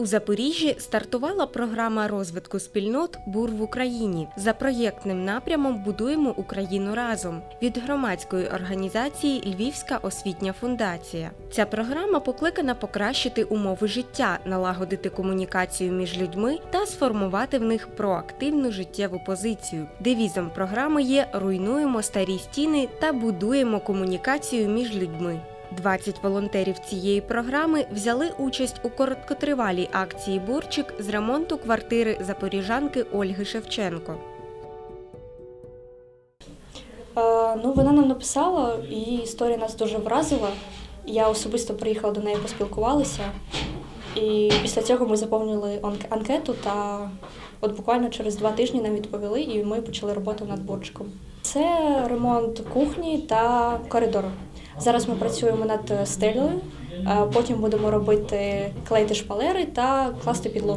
У Запоріжжі стартувала програма розвитку спільнот «Бур в Україні» за проєктним напрямом «Будуємо Україну разом» від громадської організації «Львівська освітня фундація». Ця програма покликана покращити умови життя, налагодити комунікацію між людьми та сформувати в них проактивну життєву позицію. Девізом програми є «Руйнуємо старі стіни та будуємо комунікацію між людьми». 20 волонтерів цієї програми взяли участь у короткотривалій акції «Бурчик» з ремонту квартири запоріжанки Ольги Шевченко. Вона нам написала, її історія нас дуже вразила. Я особисто приїхала до неї, поспілкувалася. І після цього ми заповнили анкету та буквально через 2 тижні нам відповіли і ми почали роботу над бурчиком. Це ремонт кухні та коридору. Зараз ми працюємо над стелею, потім будемо робити клеїти шпалери та класти підлогу.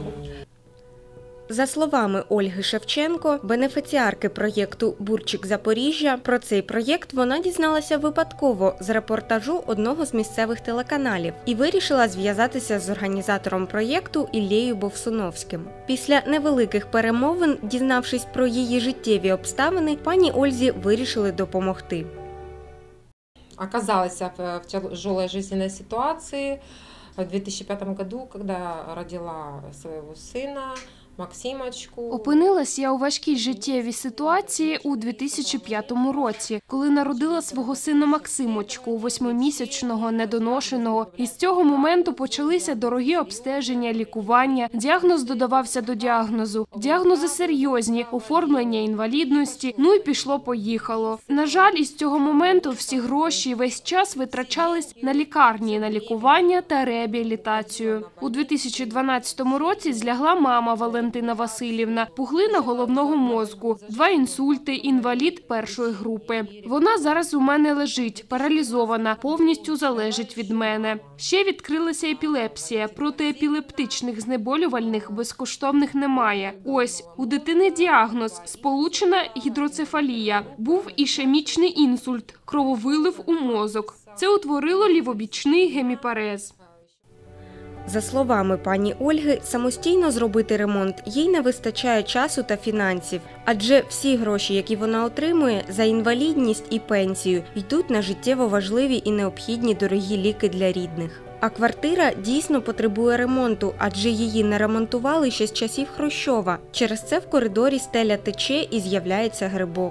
За словами Ольги Шевченко, бенефіціарки проєкту «Бурчик Запоріжжя», про цей проєкт вона дізналася випадково з репортажу одного з місцевих телеканалів і вирішила зв'язатися з організатором проєкту Іллею Бовсуновським. Після невеликих перемовин, дізнавшись про її життєві обставини, пані Ользі вирішили допомогти. Оказалась в тяжелой жизненной ситуации в 2005 году, когда родила своего сына, Максимочку. Опинилась я у важкій життєвій ситуації у 2005 році, коли народила свого сина Максимочку, 8-місячного, недоношеного. І з цього моменту почалися дорогі обстеження, лікування, діагноз додавався до діагнозу. Діагнози серйозні, оформлення інвалідності, і пішло-поїхало. На жаль, із цього моменту всі гроші весь час витрачались на лікарні, на лікування та реабілітацію. У 2012 році злягла мама Валентина Васильівна, пухлина головного мозку, 2 інсульти, інвалід 1-ї групи. Вона зараз у мене лежить, паралізована, повністю залежить від мене. Ще відкрилася епілепсія, протиепілептичних знеболювальних безкоштовних немає. Ось, у дитини діагноз – сполучена гідроцефалія, був ішемічний інсульт, крововилив у мозок. Це утворило лівобічний геміпарез. За словами пані Ольги, самостійно зробити ремонт їй не вистачає часу та фінансів, адже всі гроші, які вона отримує за інвалідність і пенсію, йдуть на життєво важливі і необхідні дорогі ліки для рідних. А квартира дійсно потребує ремонту, адже її не ремонтували ще з часів Хрущова. Через це в коридорі стеля тече і з'являється грибок.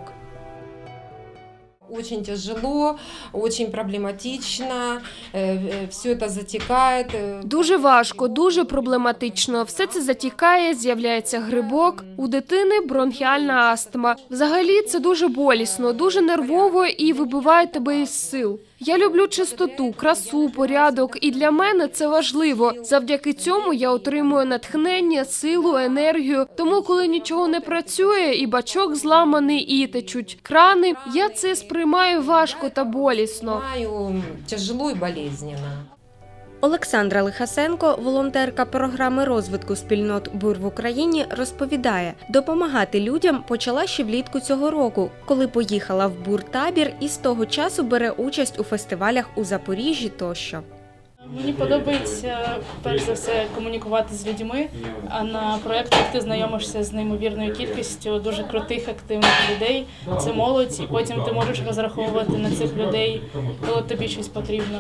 Очень тяжело, очень проблематично, все это затікає. Дуже важко, дуже проблематично. Все це затікає, з'являється грибок. У дитини бронхіальна астма. Взагалі це дуже болісно, дуже нервово і вибиває тебе із сил. Я люблю чистоту, красу, порядок, і для мене це важливо. Завдяки цьому я отримую натхнення, силу, енергію. Тому, коли нічого не працює, і бачок зламаний, і течуть крани, я це сприймаю важко та болісно. Тяжело і болезненно. Олександра Лихасенко, волонтерка програми розвитку спільнот «Бур в Україні», розповідає, допомагати людям почала ще влітку цього року, коли поїхала в бур-табір і з того часу бере участь у фестивалях у Запоріжжі тощо. Мені подобається, перш за все, комунікувати з людьми, а на проєктах ти знайомишся з неймовірною кількістю дуже крутих, активних людей. Це молодь, і потім ти можеш розраховувати на цих людей, коли тобі щось потрібно.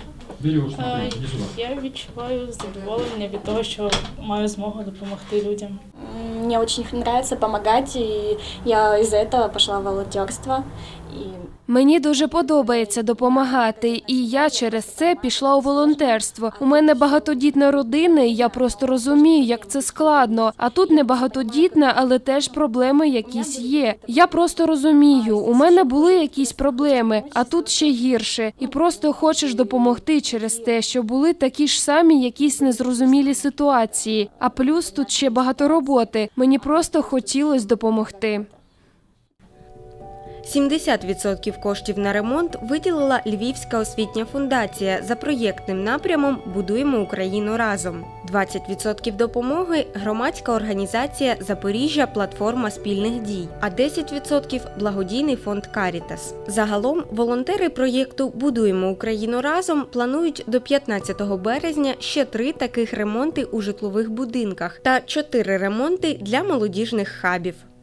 Я відчуваю задоволення від того, що маю змогу допомогти людям. Мені дуже подобається допомагати, і я із-за цього пішла в волонтерство. Мені дуже подобається допомагати, і я через це пішла у волонтерство. У мене багатодітна родина, і я просто розумію, як це складно. А тут не багатодітна, але теж проблеми якісь є. Я просто розумію, у мене були якісь проблеми, а тут ще гірше. І просто хочеш допомогти через те, що були такі ж самі якісь незрозумілі ситуації. А плюс тут ще багато роботи. Мені просто хотілося допомогти. 70% коштів на ремонт виділила Львівська освітня фундація за проєктним напрямом «Будуємо Україну разом». 20% допомоги – громадська організація «Запоріжжя. Платформа спільних дій», а 10% – благодійний фонд «Карітас». Загалом волонтери проєкту «Будуємо Україну разом» планують до 15 березня ще 3 таких ремонти у житлових будинках та 4 ремонти для молодіжних хабів.